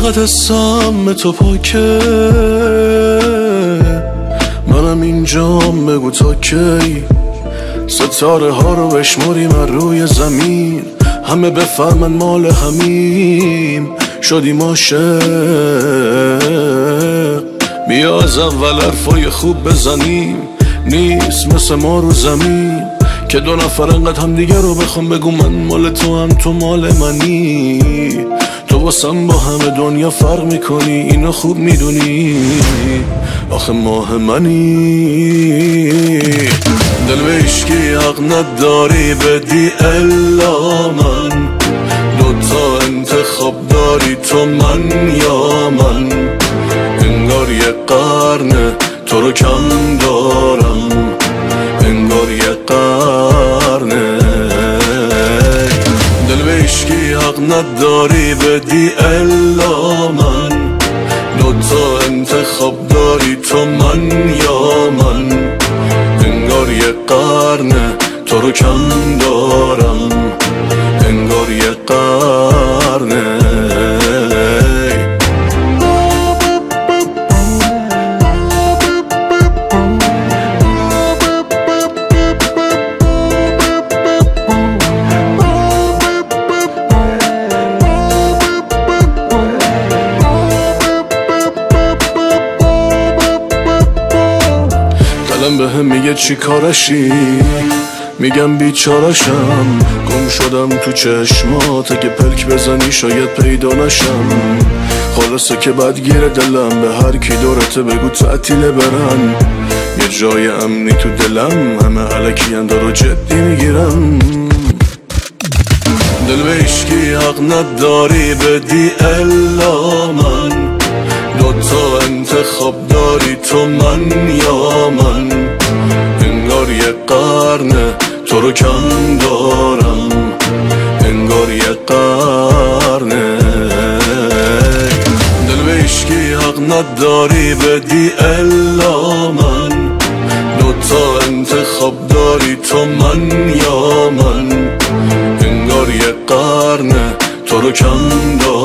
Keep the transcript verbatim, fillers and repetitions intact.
چقدر سم تو پاکه، منم اینجام، بگو تا کی ستاره ها رو بشمریم از روی زمین، همه بفهمن مال همیم، شدیم عاشق. بیا از اول حرفای خوب بزنیم، نیست مثل ما رو زمین که دو نفر انقدر هم دیگه رو بخوام بگو من مال تو هم تو مال منی. تو واسم با همه دنیا فرق میکنی، اینو خوب میدونی، آخه ماه منی. دل به عشقی حق نداری بدی الا من، دوتا انتخاب داری تو من یا من، انگار یه قرنه تو رو کم دارم، انگار یه قرنه. دل به عشقی حق نداری بدی الا من، دوتا انتخاب داری تو من یا من، انگار یه قرنه تو رو کم دارم، انگار یه قرنه. دلم به هم میگه چی کارشی، میگم بیچارشم، گم شدم تو چشمات، اگه پلک بزنی شاید پیدا نشم. خلاصه که بدگیره دلم، به هر کی دورته بگو تعطیله برن، یه جای امنی تو دلم، همه علکی اندارو جدی میگیرم. دل به عشقی حق نداری بدی الا من، دوتا انتخاب داری تو من یا من، انگار یه قرنه تو رو کم دارم، انگار یه قرنه. دل به عشقی حق نداری بدی الا من، دوتا انتخاب داری تو من یا من، انگار یه قرنه تو رو کم دارم.